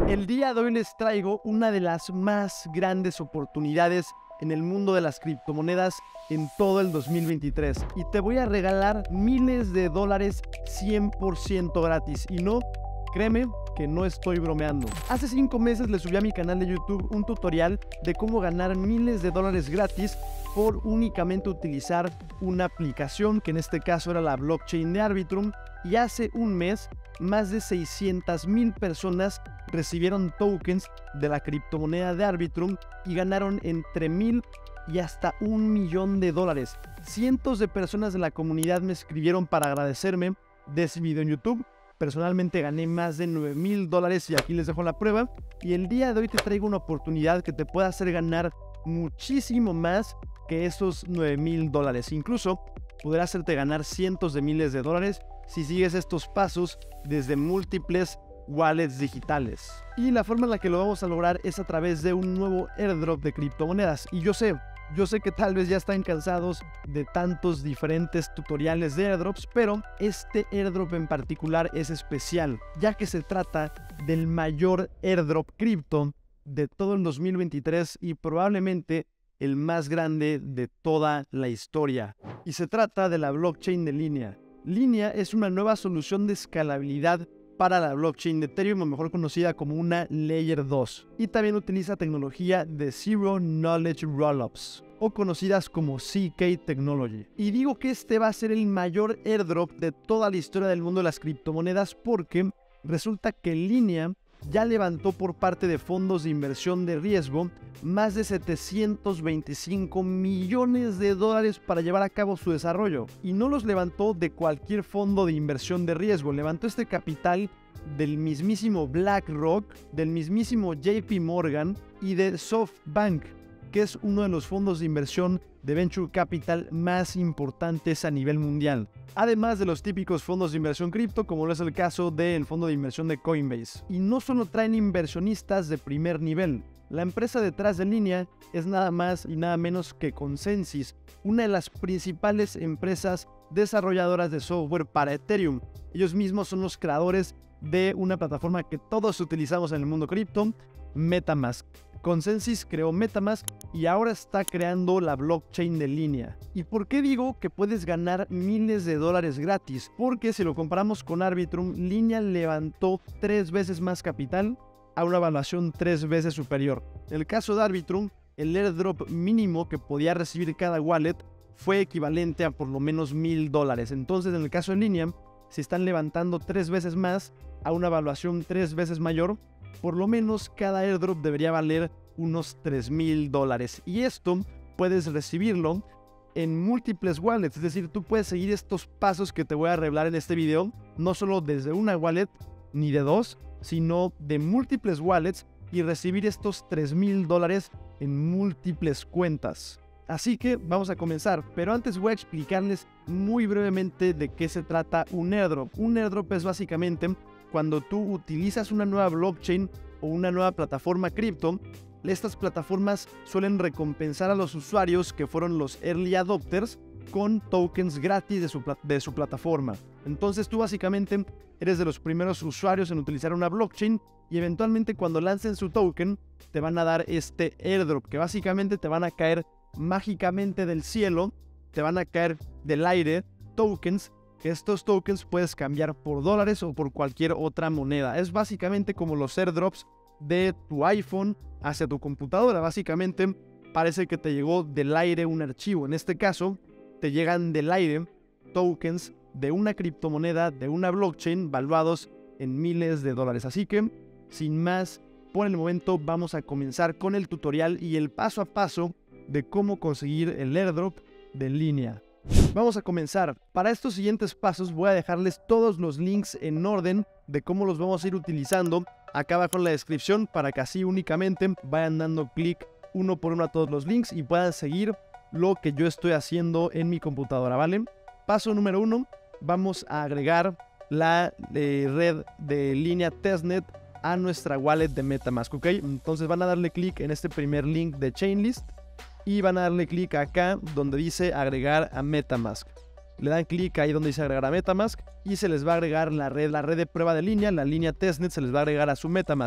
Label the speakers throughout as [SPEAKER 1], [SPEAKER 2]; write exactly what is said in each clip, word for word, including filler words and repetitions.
[SPEAKER 1] El día de hoy les traigo una de las más grandes oportunidades en el mundo de las criptomonedas en todo el dos mil veintitrés y te voy a regalar miles de dólares cien por ciento gratis. Y no, créeme que no estoy bromeando. Hace cinco meses le subí a mi canal de YouTube un tutorial de cómo ganar miles de dólares gratis por únicamente utilizar una aplicación, que en este caso era la blockchain de Arbitrum, y hace un mes más de seiscientas mil personas recibieron tokens de la criptomoneda de Arbitrum y ganaron entre mil y hasta un millón de dólares. Cientos de personas de la comunidad me escribieron para agradecerme de ese video en YouTube. Personalmente gané más de nueve mil dólares y aquí les dejo la prueba. Y el día de hoy te traigo una oportunidad que te puede hacer ganar muchísimo más que esos nueve mil dólares. Incluso podrá hacerte ganar cientos de miles de dólares si sigues estos pasos desde múltiples wallets digitales. Y la forma en la que lo vamos a lograr es a través de un nuevo airdrop de criptomonedas. Y yo sé, yo sé que tal vez ya están cansados de tantos diferentes tutoriales de airdrops, pero este airdrop en particular es especial, ya que se trata del mayor airdrop cripto de todo el dos mil veintitrés y probablemente el más grande de toda la historia. Y se trata de la blockchain de Linea. Linea es una nueva solución de escalabilidad para la blockchain de Ethereum, o mejor conocida como una Layer dos. Y también utiliza tecnología de Zero Knowledge Rollups, o conocidas como Z K Technology. Y digo que este va a ser el mayor airdrop de toda la historia del mundo de las criptomonedas porque resulta que Linea ya levantó por parte de fondos de inversión de riesgo más de setecientos veinticinco millones de dólares para llevar a cabo su desarrollo. Y no los levantó de cualquier fondo de inversión de riesgo, levantó este capital del mismísimo BlackRock, del mismísimo J P Morgan y de SoftBank, que es uno de los fondos de inversión de Venture Capital más importantes a nivel mundial. Además de los típicos fondos de inversión cripto, como lo es el caso del fondo de inversión de Coinbase. Y no solo traen inversionistas de primer nivel. La empresa detrás de Linea es nada más y nada menos que Consensys, una de las principales empresas desarrolladoras de software para Ethereum. Ellos mismos son los creadores de una plataforma que todos utilizamos en el mundo cripto, MetaMask. Consensys creó MetaMask y ahora está creando la blockchain de Linea. ¿Y por qué digo que puedes ganar miles de dólares gratis? Porque si lo comparamos con Arbitrum, Linea levantó tres veces más capital a una evaluación tres veces superior. En el caso de Arbitrum, el airdrop mínimo que podía recibir cada wallet fue equivalente a por lo menos mil dólares. Entonces, en el caso de Linea, si están levantando tres veces más a una evaluación tres veces mayor, por lo menos cada airdrop debería valer unos tres mil dólares. Y esto puedes recibirlo en múltiples wallets. Es decir, tú puedes seguir estos pasos que te voy a revelar en este video, no solo desde una wallet ni de dos, sino de múltiples wallets y recibir estos tres mil dólares en múltiples cuentas. Así que vamos a comenzar, pero antes voy a explicarles muy brevemente de qué se trata un airdrop. Un airdrop es básicamente cuando tú utilizas una nueva blockchain o una nueva plataforma cripto. Estas plataformas suelen recompensar a los usuarios que fueron los early adopters con tokens gratis de su, de su plataforma. Entonces tú básicamente eres de los primeros usuarios en utilizar una blockchain y eventualmente cuando lancen su token te van a dar este airdrop, que básicamente te van a caer mágicamente del cielo, te van a caer del aire tokens, que estos tokens puedes cambiar por dólares o por cualquier otra moneda. Es básicamente como los airdrops de tu iPhone hacia tu computadora. Básicamente parece que te llegó del aire un archivo. En este caso, te llegan del aire tokens de una criptomoneda, de una blockchain, valuados en miles de dólares. Así que, sin más, por el momento vamos a comenzar con el tutorial y el paso a paso de cómo conseguir el airdrop de Linea. Vamos a comenzar. Para estos siguientes pasos voy a dejarles todos los links en orden de cómo los vamos a ir utilizando acá abajo en la descripción, para que así únicamente vayan dando clic uno por uno a todos los links y puedan seguir lo que yo estoy haciendo en mi computadora, ¿vale? Paso número uno, vamos a agregar la eh, red de Linea Testnet a nuestra wallet de MetaMask, ¿ok? Entonces van a darle clic en este primer link de Chainlist y van a darle clic acá donde dice agregar a MetaMask. Le dan clic ahí donde dice agregar a MetaMask y se les va a agregar la red, la red de prueba de línea, la línea testnet se les va a agregar a su MetaMask.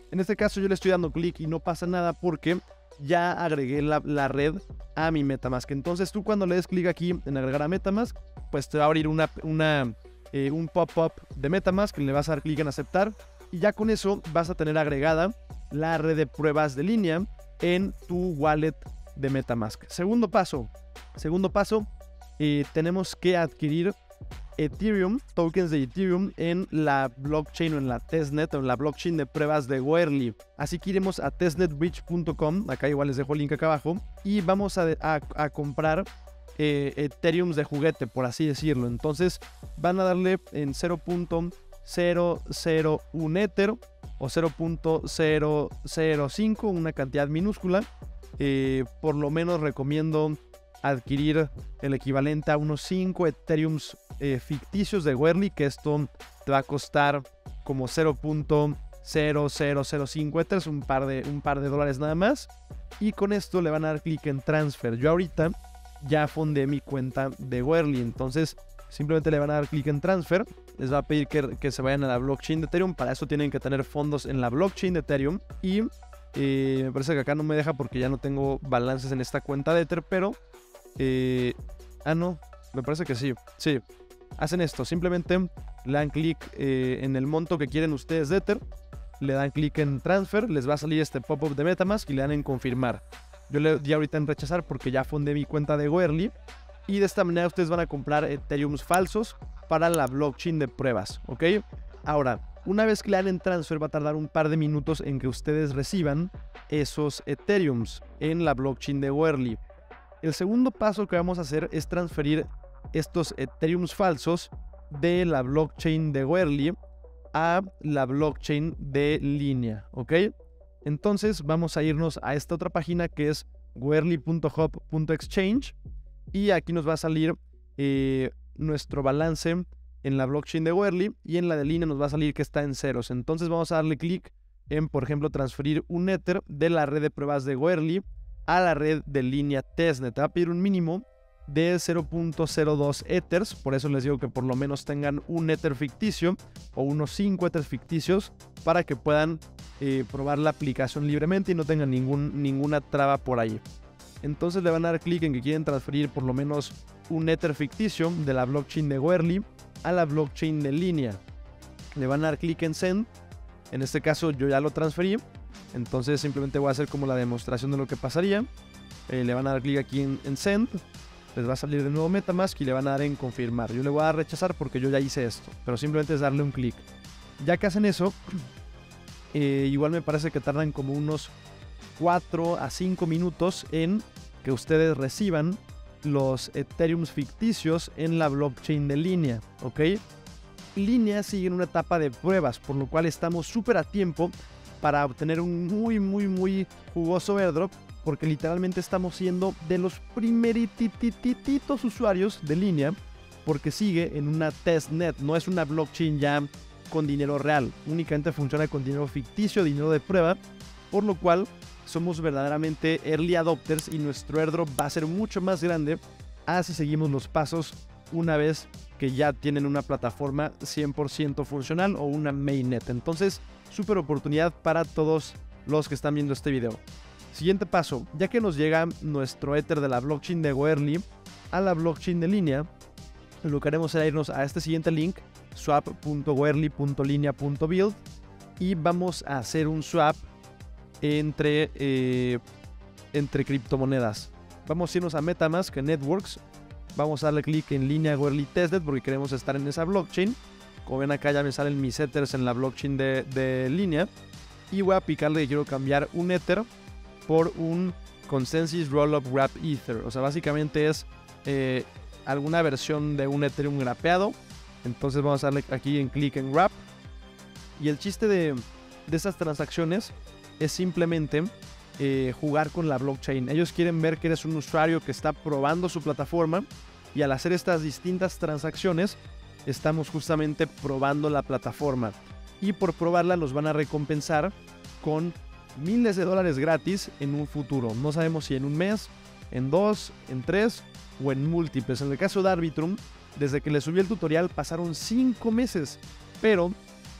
[SPEAKER 1] En este caso yo le estoy dando clic y no pasa nada porque ya agregué la, la red a mi MetaMask. Entonces tú cuando le des clic aquí en agregar a MetaMask, pues te va a abrir una, una, eh, un pop-up de MetaMask, le vas a dar clic en aceptar y ya con eso vas a tener agregada la red de pruebas de línea en tu wallet de MetaMask. Segundo paso, segundo paso, eh, tenemos que adquirir Ethereum, tokens de Ethereum en la blockchain o en la testnet o en la blockchain de pruebas de Goerli. Así que iremos a testnetbridge punto com, acá igual les dejo el link acá abajo, y vamos a, a, a comprar eh, Ethereum de juguete, por así decirlo. Entonces van a darle en cero punto cero cero uno Ether o cero punto cero cero cinco, una cantidad minúscula. Eh, por lo menos recomiendo adquirir el equivalente a unos cinco Ethereums eh, ficticios de Goerli, que esto te va a costar como cero punto cero cero cero cinco Ethers, un par de, un par de dólares nada más. Y con esto le van a dar clic en transfer. Yo ahorita ya fundé mi cuenta de Goerli, entonces simplemente le van a dar clic en transfer. Les va a pedir que, que se vayan a la blockchain de Ethereum. Para eso tienen que tener fondos en la blockchain de Ethereum. Y eh, me parece que acá no me deja porque ya no tengo balances en esta cuenta de Ether, pero Eh, ah, no, me parece que sí. Sí, hacen esto. Simplemente le dan clic eh, en el monto que quieren ustedes de Ether. Le dan clic en transfer. Les va a salir este pop-up de MetaMask y le dan en confirmar. Yo le di ahorita en rechazar porque ya fundé mi cuenta de Goerli. Y de esta manera ustedes van a comprar Ethereums falsos para la blockchain de pruebas, ¿ok? Ahora, una vez que le dan en transfer va a tardar un par de minutos en que ustedes reciban esos Ethereums en la blockchain de Goerli. El segundo paso que vamos a hacer es transferir estos Ethereums falsos de la blockchain de Goerli a la blockchain de línea, ¿ok? Entonces vamos a irnos a esta otra página que es goerli punto hub punto exchange y aquí nos va a salir eh, nuestro balance en la blockchain de Goerli y en la de línea nos va a salir que está en ceros. Entonces vamos a darle clic en, por ejemplo, transferir un Ether de la red de pruebas de Goerli a la red de línea testnet. Te va a pedir un mínimo de cero punto cero dos Ethers, por eso les digo que por lo menos tengan un Ether ficticio o unos cinco Ethers ficticios para que puedan eh, probar la aplicación libremente y no tengan ningún, ninguna traba por ahí. Entonces le van a dar clic en que quieren transferir por lo menos un Ether ficticio de la blockchain de Goerli a la blockchain de línea. Le van a dar clic en send. En este caso yo ya lo transferí. Entonces simplemente voy a hacer como la demostración de lo que pasaría. Eh, le van a dar clic aquí en, en Send. Les va a salir de nuevo MetaMask y le van a dar en confirmar. Yo le voy a dar rechazar porque yo ya hice esto. Pero simplemente es darle un clic. Ya que hacen eso, eh, igual me parece que tardan como unos cuatro a cinco minutos en que ustedes reciban los Ethereums ficticios en la blockchain de línea. ¿Ok? Línea sigue en una etapa de pruebas, por lo cual estamos súper a tiempo para obtener un muy muy muy jugoso airdrop, porque literalmente estamos siendo de los primeritititos usuarios de línea, porque sigue en una testnet, no es una blockchain ya con dinero real, únicamente funciona con dinero ficticio, dinero de prueba, por lo cual somos verdaderamente early adopters y nuestro airdrop va a ser mucho más grande así seguimos los pasos una vez que ya tienen una plataforma cien por ciento funcional o una mainnet. Entonces, súper oportunidad para todos los que están viendo este video. Siguiente paso, ya que nos llega nuestro Ether de la blockchain de Goerli a la blockchain de línea, lo que haremos será irnos a este siguiente link, swap punto goerli punto linea punto build, y vamos a hacer un swap entre, eh, entre criptomonedas. Vamos a irnos a MetaMask Networks, vamos a darle clic en línea Goerli Testnet porque queremos estar en esa blockchain. Como ven acá ya me salen mis Ethers en la blockchain de, de línea. Y voy a picarle que quiero cambiar un Ether por un Consensus Rollup Wrap Ether. O sea, básicamente es eh, alguna versión de un Ethereum grapeado. Entonces vamos a darle aquí en clic en Wrap. Y el chiste de, de estas transacciones es simplemente eh, jugar con la blockchain. Ellos quieren ver que eres un usuario que está probando su plataforma. Y al hacer estas distintas transacciones, estamos justamente probando la plataforma. Y por probarla nos van a recompensar con miles de dólares gratis en un futuro. No sabemos si en un mes, en dos, en tres o en múltiples. En el caso de Arbitrum, desde que le subí el tutorial pasaron cinco meses. Pero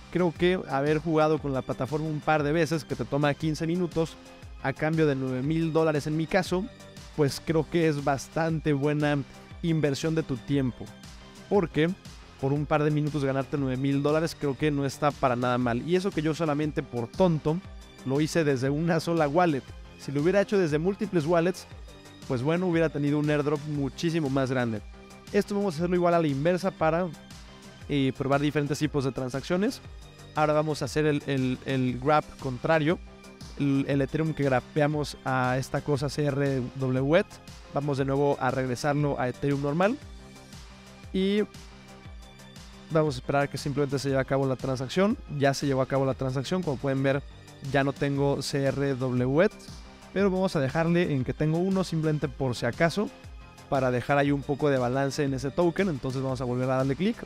[SPEAKER 1] creo que haber jugado con la plataforma un par de veces, que te toma quince minutos, a cambio de nueve mil dólares en mi caso, pues creo que es bastante buena inversión de tu tiempo. Porque por un par de minutos ganarte nueve mil dólares creo que no está para nada mal. Y eso que yo solamente por tonto lo hice desde una sola wallet. Si lo hubiera hecho desde múltiples wallets, pues bueno, hubiera tenido un airdrop muchísimo más grande. Esto vamos a hacerlo igual a la inversa para eh, probar diferentes tipos de transacciones. Ahora vamos a hacer el, el, el grab contrario. El, el Ethereum que grapeamos a esta cosa C R W E T. Vamos de nuevo a regresarlo a Ethereum normal. Y vamos a esperar que simplemente se lleve a cabo la transacción. Ya se llevó a cabo la transacción. Como pueden ver, ya no tengo C R W E T. Pero vamos a dejarle en que tengo uno simplemente por si acaso, para dejar ahí un poco de balance en ese token. Entonces vamos a volver a darle clic.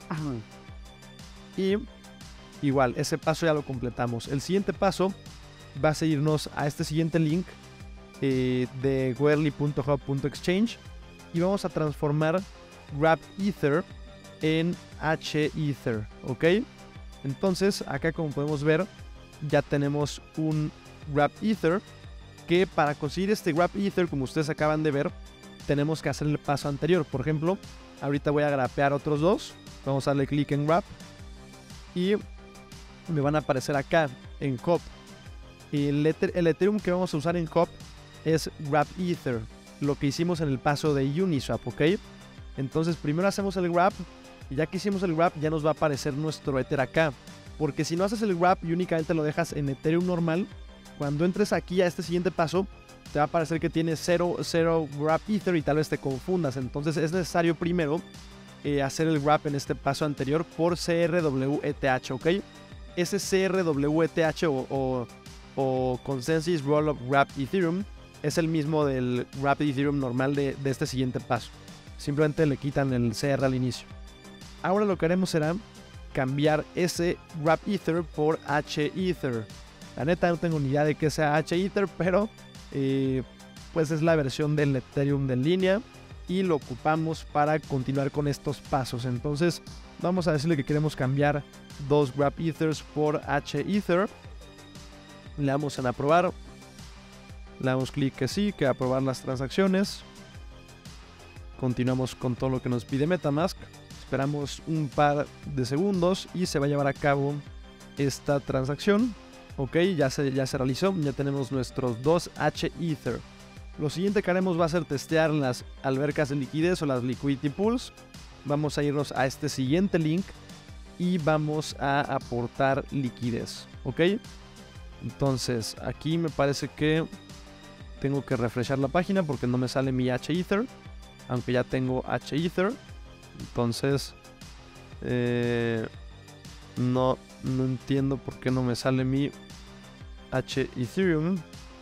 [SPEAKER 1] Y igual, ese paso ya lo completamos. El siguiente paso va a seguirnos a este siguiente link eh, de goerli punto hub punto exchange. Y vamos a transformar Grab Ether en H Ether, ¿ok? Entonces, acá como podemos ver, ya tenemos un Grab Ether, que para conseguir este Grab Ether, como ustedes acaban de ver, tenemos que hacer el paso anterior. Por ejemplo, ahorita voy a grapear otros dos. Vamos a darle clic en Grab y me van a aparecer acá en Hub. El, Ether, el Ethereum que vamos a usar en Hub es Grab Ether, lo que hicimos en el paso de Uniswap, ¿ok? Entonces primero hacemos el Grab, y ya que hicimos el Grab ya nos va a aparecer nuestro Ether acá. Porque si no haces el Grab y únicamente lo dejas en Ethereum normal, cuando entres aquí a este siguiente paso, te va a parecer que tienes cero, cero Grab Ether y tal vez te confundas. Entonces es necesario primero eh, hacer el Grab en este paso anterior por C R W E T H, ¿ok? Ese C R W E T H o, o, o Consensus Rollup Grab Ethereum es el mismo del Grab Ethereum normal de, de este siguiente paso. Simplemente le quitan el C R al inicio. Ahora lo que haremos será cambiar ese Grab Ether por H Ether. La neta no tengo ni idea de qué sea H Ether, pero eh, pues es la versión del Ethereum de en línea y lo ocupamos para continuar con estos pasos. Entonces vamos a decirle que queremos cambiar dos Grab Ethers por H Ether. Le damos en aprobar. Le damos clic que sí, que aprobar las transacciones. Continuamos con todo lo que nos pide MetaMask. Esperamos un par de segundos y se va a llevar a cabo esta transacción. Ok, ya se, ya se realizó. Ya tenemos nuestros dos H Ether. Lo siguiente que haremos va a ser testear las albercas de liquidez o las liquidity pools. Vamos a irnos a este siguiente link y vamos a aportar liquidez. Ok, entonces aquí me parece que tengo que refreshar la página porque no me sale mi H Ether, aunque ya tengo H Ether. Entonces eh, no, no entiendo por qué no me sale mi H Ethereum.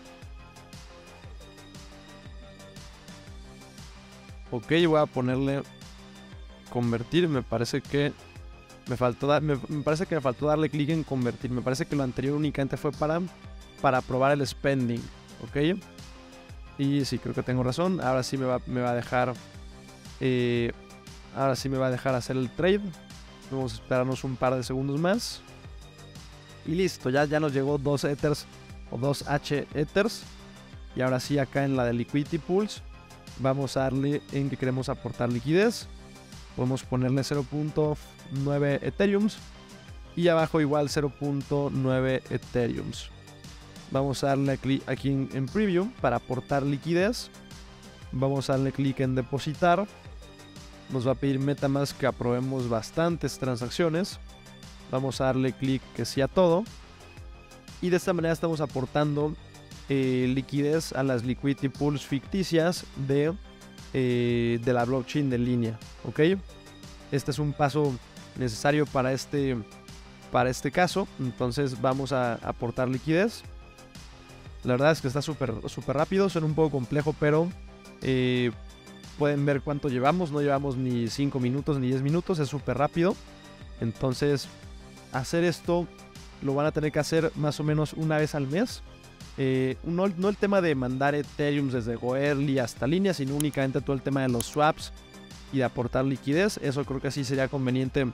[SPEAKER 1] Ok, voy a ponerle convertir. Me parece que me faltó dar, me, me parece que me faltó darle clic en convertir. Me parece que lo anterior únicamente fue para para probar el spending. Ok, y sí, creo que tengo razón. Ahora sí me va, me va a dejar eh, ahora sí me va a dejar hacer el trade. Vamos a esperarnos un par de segundos más y listo, ya, ya nos llegó dos Ethers o dos H Ethers. Y ahora sí, acá en la de liquidity pools vamos a darle en que queremos aportar liquidez. Podemos ponerle cero punto nueve Ethereums y abajo igual cero punto nueve Ethereums. Vamos a darle clic aquí en, en preview para aportar liquidez. Vamos a darle clic en depositar. Nos va a pedir MetaMask que aprobemos bastantes transacciones. Vamos a darle clic que sí a todo. Y de esta manera estamos aportando eh, liquidez a las liquidity pools ficticias de, eh, de la blockchain de línea. ¿Ok? Este es un paso necesario para este, para este caso. Entonces vamos a aportar liquidez. La verdad es que está súper súper rápido. Suena un poco complejo, pero eh, pueden ver cuánto llevamos. No llevamos ni cinco minutos ni diez minutos. Es súper rápido. Entonces hacer esto lo van a tener que hacer más o menos una vez al mes. Eh, no, no el tema de mandar Ethereum desde Goerli hasta línea, sino únicamente todo el tema de los swaps y de aportar liquidez. Eso creo que sí sería conveniente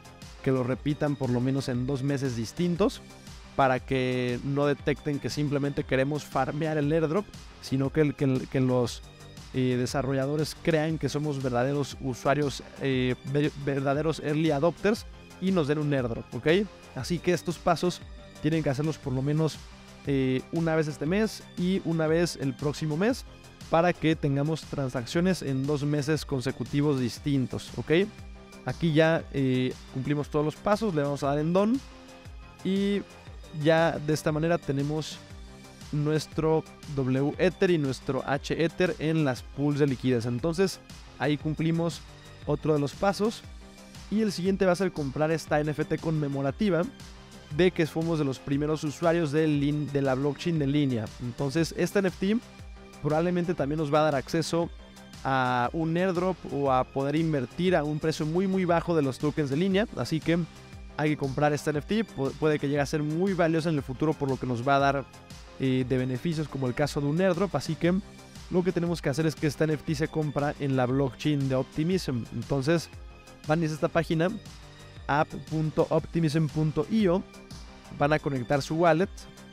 [SPEAKER 1] que lo repitan por lo menos en dos meses distintos, para que no detecten que simplemente queremos farmear el airdrop, sino que, que, que los eh, desarrolladores crean que somos verdaderos usuarios, eh, verdaderos early adopters, y nos den un airdrop, ¿ok? Así que estos pasos tienen que hacerlos por lo menos eh, una vez este mes y una vez el próximo mes, para que tengamos transacciones en dos meses consecutivos distintos, ¿ok? Aquí ya eh, cumplimos todos los pasos, le vamos a dar en Done, y ya de esta manera tenemos nuestro W Ether y nuestro H Ether en las pools de liquidez. Entonces ahí cumplimos otro de los pasos, y el siguiente va a ser comprar esta N F T conmemorativa de que fuimos de los primeros usuarios de, de la blockchain de línea. Entonces esta N F T probablemente también nos va a dar acceso a un airdrop o a poder invertir a un precio muy muy bajo de los tokens de línea, así que hay que comprar esta N F T. Pu puede que llegue a ser muy valiosa en el futuro, por lo que nos va a dar eh, de beneficios, como el caso de un airdrop. Así que lo que tenemos que hacer es que esta N F T se compra en la blockchain de Optimism. Entonces van a esta página app punto optimism punto i o, van a conectar su wallet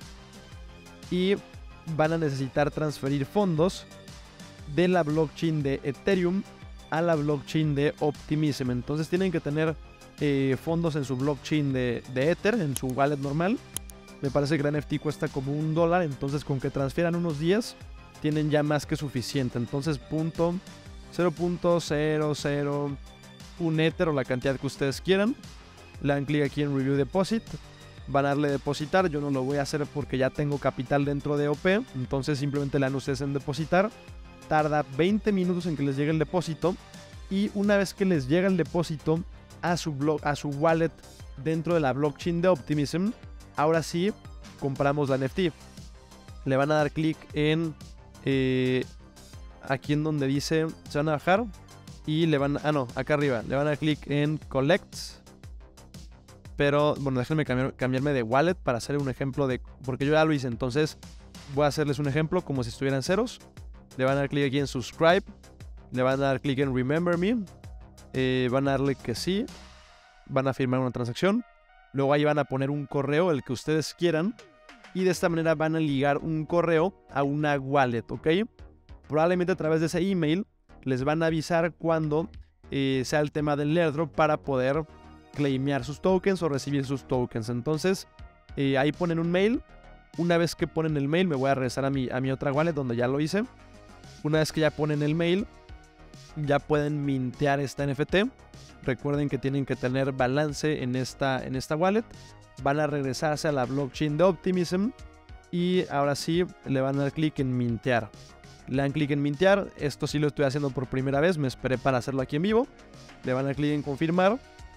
[SPEAKER 1] y van a necesitar transferir fondos de la blockchain de Ethereum a la blockchain de Optimism. Entonces tienen que tener eh, fondos en su blockchain de, de Ether, en su wallet normal. Me parece que la N F T cuesta como un dólar, entonces con que transfieran unos días tienen ya más que suficiente. Entonces punto cero punto cero cero uno Ether o la cantidad que ustedes quieran, le dan clic aquí en Review Deposit, van a darle depositar. Yo no lo voy a hacer porque ya tengo capital dentro de O P, entonces simplemente le dan ustedes en depositar. Tarda veinte minutos en que les llegue el depósito, y una vez que les llega el depósito a su, blog, a su wallet dentro de la blockchain de Optimism, ahora sí compramos la N F T. Le van a dar clic en eh, aquí en donde dice, se van a bajar y le van, ah no, acá arriba, le van a dar clic en Collect. Pero bueno, déjenme cambiar, cambiarme de wallet para hacer un ejemplo de, porque yo ya lo hice, entonces voy a hacerles un ejemplo como si estuvieran ceros. Le van a dar clic aquí en Subscribe, le van a dar clic en Remember Me, eh, van a darle que sí, van a firmar una transacción, luego ahí van a poner un correo, el que ustedes quieran, y de esta manera van a ligar un correo a una wallet, ¿ok? Probablemente a través de ese email les van a avisar cuando eh, sea el tema del airdrop, para poder claimear sus tokens o recibir sus tokens. Entonces eh, ahí ponen un mail. Una vez que ponen el mail, me voy a regresar a mi, a mi otra wallet donde ya lo hice. Una vez que ya ponen el mail, ya pueden mintear esta N F T. Recuerden que tienen que tener balance en esta, en esta wallet. Van a regresarse a la blockchain de Optimism y ahora sí le van a dar clic en mintear. Le dan clic en mintear. Esto sí lo estoy haciendo por primera vez, me esperé para hacerlo aquí en vivo. Le van a dar clic en confirmar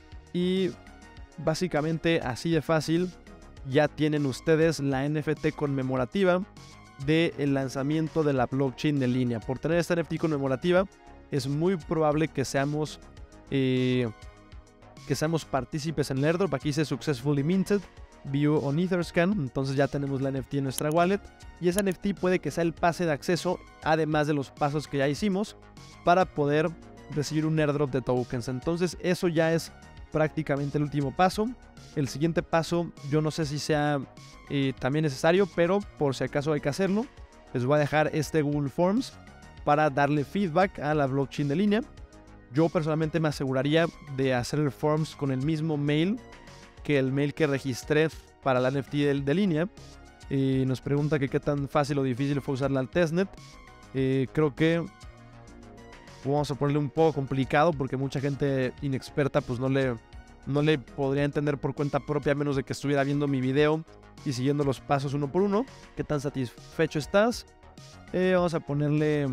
[SPEAKER 1] y básicamente así de fácil ya tienen ustedes la N F T conmemorativa del lanzamiento de la blockchain de línea. Por tener esta N F T conmemorativa es muy probable que seamos eh, que seamos partícipes en el airdrop. Aquí dice Successfully Minted, View on Etherscan. Entonces ya tenemos la N F T en nuestra wallet, y esa N F T puede que sea el pase de acceso, además de los pasos que ya hicimos, para poder recibir un airdrop de tokens. Entonces eso ya es prácticamente el último paso. El siguiente paso yo no sé si sea eh, también necesario, pero por si acaso hay que hacerlo. Les voy a dejar este Google Forms para darle feedback a la blockchain de línea. Yo personalmente me aseguraría de hacer el Forms con el mismo mail que el mail que registré para la N F T de, de línea. Eh, nos pregunta que qué tan fácil o difícil fue usar la testnet. Eh, creo que vamos a ponerle un poco complicado, porque mucha gente inexperta pues no le, no le podría entender por cuenta propia, a menos de que estuviera viendo mi video y siguiendo los pasos uno por uno. ¿Qué tan satisfecho estás? Eh, vamos a ponerle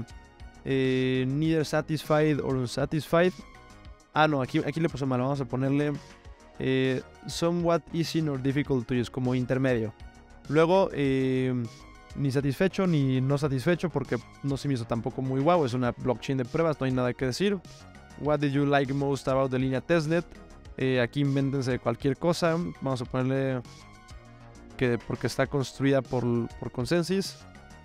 [SPEAKER 1] eh, neither satisfied or unsatisfied. Ah, no, aquí, aquí le puse mal. Vamos a ponerle eh, somewhat easy nor difficult to use, como intermedio. Luego, eh, ni satisfecho ni no satisfecho, porque no se me hizo tampoco muy guau. Es una blockchain de pruebas, no hay nada que decir. What did you like most about the línea testnet? Eh, aquí invéntense cualquier cosa. Vamos a ponerle que porque está construida por, por consensus.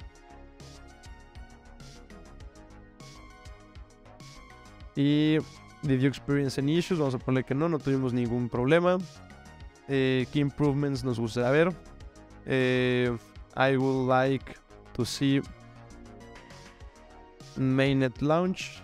[SPEAKER 1] Y Did you experience any issues? Vamos a ponerle que no, no tuvimos ningún problema. Eh, key improvements nos gustaría ver. Eh, I would like to see mainnet launch.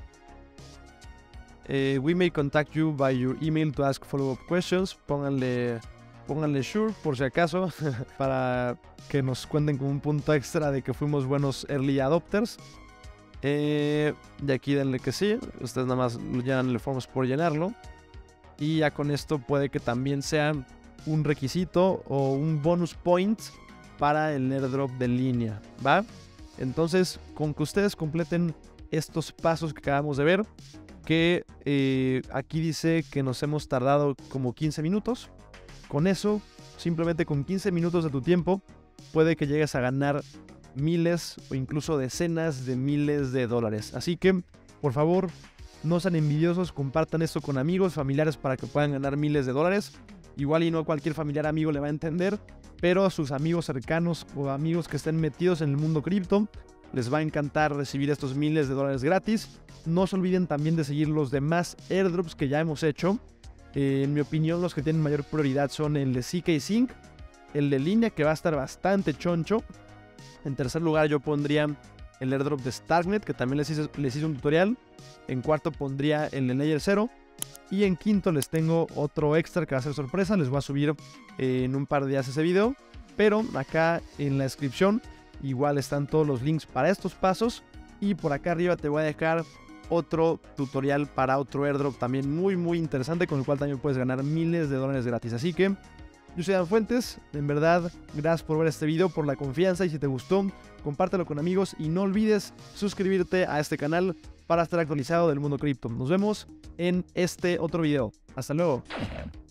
[SPEAKER 1] Eh, we may contact you by your email to ask follow-up questions. Pónganle, pónganle sure por si acaso para que nos cuenten como un punto extra de que fuimos buenos early adopters. Eh, de aquí denle que sí. Ustedes nada más llenan el forms por llenarlo. Y ya con esto puede que también sea un requisito o un bonus point para el airdrop de línea, ¿va? Entonces, con que ustedes completen estos pasos que acabamos de ver, que eh, aquí dice que nos hemos tardado como quince minutos. Con eso, simplemente con quince minutos de tu tiempo, puede que llegues a ganar miles o incluso decenas de miles de dólares. Así que, por favor, no sean envidiosos, compartan esto con amigos, familiares para que puedan ganar miles de dólares. Igual y no cualquier familiar amigo le va a entender, pero a sus amigos cercanos o amigos que estén metidos en el mundo cripto les va a encantar recibir estos miles de dólares gratis. No se olviden también de seguir los demás airdrops que ya hemos hecho. Eh, en mi opinión, los que tienen mayor prioridad son el de C K Sync, el de línea, que va a estar bastante choncho. En tercer lugar yo pondría el airdrop de Starknet, que también les hice, les hice un tutorial. En cuarto pondría el de Layer cero. Y en quinto les tengo otro extra que va a ser sorpresa. Les voy a subir eh, en un par de días ese video. Pero acá en la descripción igual están todos los links para estos pasos. Y por acá arriba te voy a dejar otro tutorial para otro airdrop también muy muy interesante, con el cual también puedes ganar miles de dólares gratis. Así que yo soy Dan Fuentes, en verdad gracias por ver este video, por la confianza, y si te gustó compártelo con amigos y no olvides suscribirte a este canal para estar actualizado del mundo cripto. Nos vemos en este otro video. Hasta luego.